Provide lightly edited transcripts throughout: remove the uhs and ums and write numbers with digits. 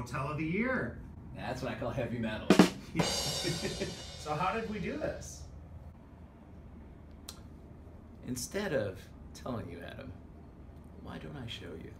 Hotel of the Year. That's what I call heavy metal. So how did we do this? Instead of telling you, Adam, why don't I show you?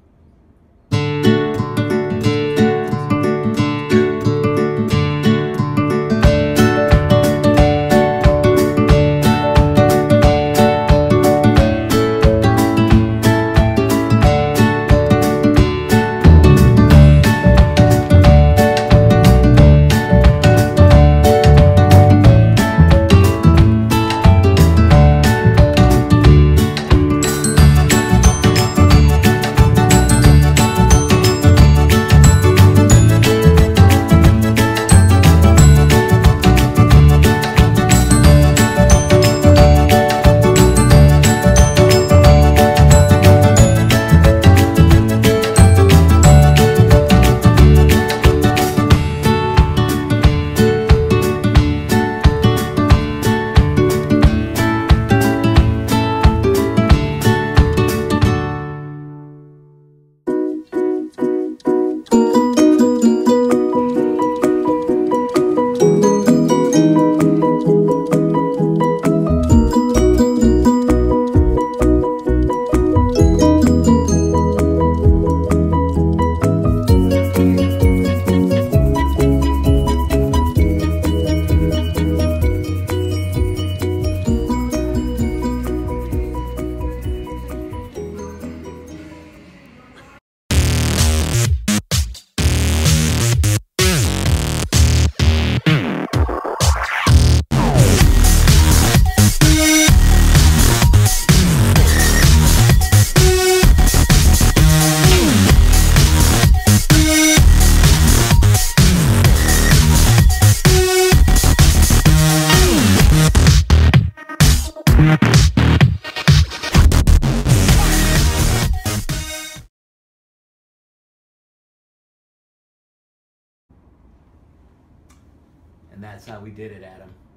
And that's how we did it, Adam.